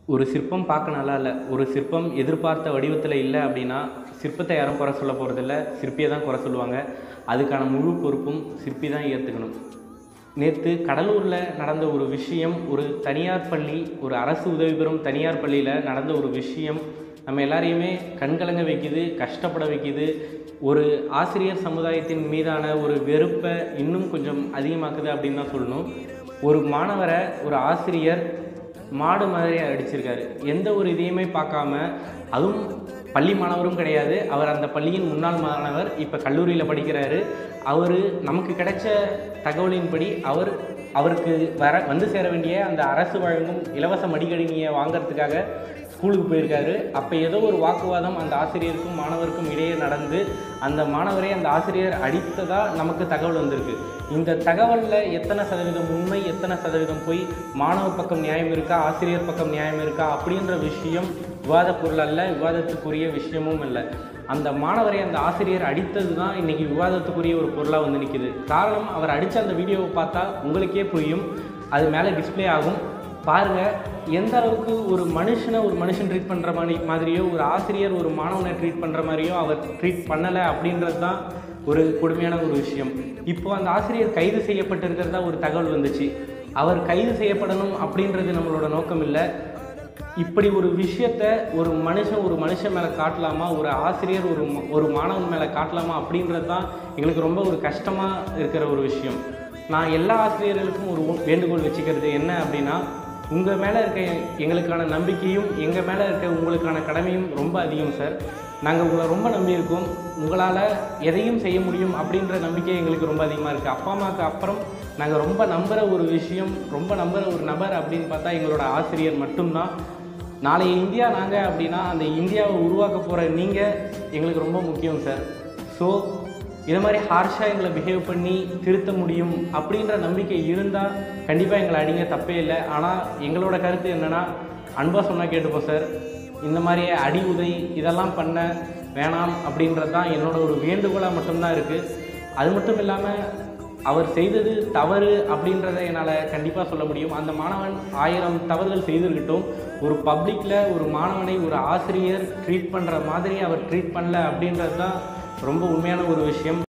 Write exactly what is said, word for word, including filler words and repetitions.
ஒரு சிற்பம் பார்க்க நல்லா இல்லை, ஒரு சிற்பம் எதிர்பார்த்த வடிவத்தில் இல்லை அப்படின்னா சிற்பத்தை யாரும் குறை சொல்ல போகிறதில்ல, சிற்பியை தான் குறை சொல்லுவாங்க. அதுக்கான முழு பொறுப்பும் சிற்பி தான் ஏற்றுக்கணும். நேற்று கடலூரில் நடந்த ஒரு விஷயம், ஒரு தனியார் பள்ளி, ஒரு அரசு உதவி பெறும் தனியார் பள்ளியில் நடந்த ஒரு விஷயம் நம்ம எல்லாரையுமே கண்கலங்க வைக்குது, கஷ்டப்பட வைக்குது. ஒரு ஆசிரியர் சமுதாயத்தின் மீதான ஒரு வெறுப்பை இன்னும் கொஞ்சம் அதிகமாக்குது அப்படின்னு தான் சொல்லணும். ஒரு மாணவரை ஒரு ஆசிரியர் மாடு மாதிரியாக அடிச்சிருக்காரு. எந்த ஒரு இதையுமே பார்க்காம, அதுவும் பள்ளி மாணவரும் கிடையாது, அவர் அந்த பள்ளியின் முன்னாள் மாணவர், இப்போ கல்லூரியில் படிக்கிறாரு. அவர் நமக்கு கிடைச்ச தகவலின்படி அவர் அவருக்கு வர வந்து சேர வேண்டிய அந்த அரசு வழங்கும் இலவச மடிக்கணினியை வாங்கிறதுக்காக ஸ்கூலுக்கு போயிருக்காரு. அப்போ ஏதோ ஒரு வாக்குவாதம் அந்த ஆசிரியருக்கும் மாணவருக்கும் இடையே நடந்து அந்த மாணவரை அந்த ஆசிரியர் அடித்ததாக நமக்கு தகவல் வந்திருக்கு. இந்த தகவலில் எத்தனை சதவீதம் உண்மை, எத்தனை சதவீதம் போய், மாணவர் பக்கம் நியாயம் இருக்கா, ஆசிரியர் பக்கம் நியாயம் இருக்கா அப்படின்ற விஷயம் விவாத பொருள் அல்ல, விவாதத்துக்குரிய விஷயமும் இல்லை. அந்த மாணவரை அந்த ஆசிரியர் அடித்தது தான் இன்றைக்கி விவாதத்துக்குரிய ஒரு பொருளாக வந்து நிற்கிது. காரணம், அவர் அடித்த அந்த வீடியோவை பார்த்தா உங்களுக்கே புரியும், அது மேலே டிஸ்பிளே ஆகும் பாருங்கள். எந்த அளவுக்கு ஒரு மனுஷனை ஒரு மனுஷன் ட்ரீட் பண்ணுற மாதிரி மாதிரியோ, ஒரு ஆசிரியர் ஒரு மாணவனை ட்ரீட் பண்ணுற மாதிரியோ அவர் ட்ரீட் பண்ணலை அப்படின்றது தான் ஒரு கொடுமையான ஒரு விஷயம். இப்போது அந்த ஆசிரியர் கைது செய்யப்பட்டிருக்கிறதா ஒரு தகவல் வந்துச்சு. அவர் கைது செய்யப்படணும் அப்படின்றது நம்மளோட நோக்கம் இல்லை. இப்படி ஒரு விஷயத்தை ஒரு மனுஷன் ஒரு மனுஷன் மேலே காட்டலாமா, ஒரு ஆசிரியர் ஒரு ஒரு மாணவன் மேலே காட்டலாமா அப்படின்றது தான் எங்களுக்கு ரொம்ப ஒரு கஷ்டமாக இருக்கிற ஒரு விஷயம். நான் எல்லா ஆசிரியர்களுக்கும் ஒரு வேண்டுகோள் வச்சுக்கிறது என்ன அப்படின்னா, உங்கள் மேலே இருக்க எங்களுக்கான நம்பிக்கையும் எங்கள் மேலே இருக்க உங்களுக்கான கடமையும் ரொம்ப அதிகம் சார். நாங்கள் உங்களை ரொம்ப நம்பியிருக்கோம். உங்களால் எதையும் செய்ய முடியும் அப்படின்ற நம்பிக்கை எங்களுக்கு ரொம்ப அதிகமாக இருக்குது. அப்பா அம்மாவுக்கு அப்புறம் நாங்கள் ரொம்ப நம்புகிற ஒரு விஷயம், ரொம்ப நம்புகிற ஒரு நபர் அப்படின்னு பார்த்தா எங்களோட ஆசிரியர் மட்டும்தான். நாளைய இந்தியா நாங்கள் அப்படின்னா அந்த இந்தியாவை உருவாக்க போகிற நீங்கள் எங்களுக்கு ரொம்ப முக்கியம் சார். ஸோ இதை மாதிரி ஹார்ஷாக எங்களை பிஹேவ் பண்ணி திருத்த முடியும் அப்படின்ற நம்பிக்கை இருந்தால் கண்டிப்பாக எங்களை அடிங்க, தப்பே இல்லை. ஆனால் எங்களோட கருத்து என்னென்னா, அன்பாக சொன்னால் கேட்டுப்போம் சார். இந்த மாதிரி அடி உதை இதெல்லாம் பண்ண வேணாம் அப்படின்றது தான் என்னோட ஒரு வேண்டுகோளாக மட்டும்தான் இருக்குது. அது மட்டும் இல்லாமல் அவர் செய்தது தவறு அப்படின்றத என்னால் கண்டிப்பாக சொல்ல முடியும். அந்த மாணவன் ஆயிரம் தவறுகள் செய்திருக்கட்டும், ஒரு பப்ளிக்கில் ஒரு மாணவனை ஒரு ஆசிரியர் ட்ரீட் பண்ணுற மாதிரி அவர் ட்ரீட் பண்ணல அப்படின்றது தான் ரொம்ப உண்மையான ஒரு விஷயம்.